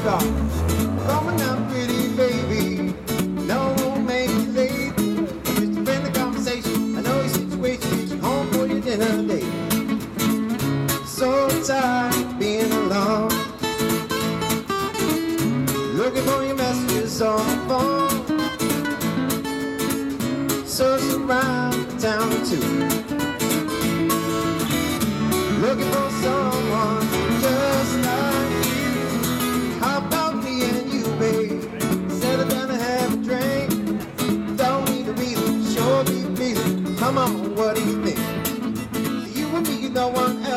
stop. Come on now, pretty baby. No, won't make you late. Just a friendly conversation. I know your situation. Get you home for your dinner date. So tired of being alone. Looking for your messages on the phone. Search around town too. Looking for someone just like you. How about me and you, babe? Settle down and have a drink. Don't need a reason, sure be pleasing. Come on, what do you think? You and me, no one else.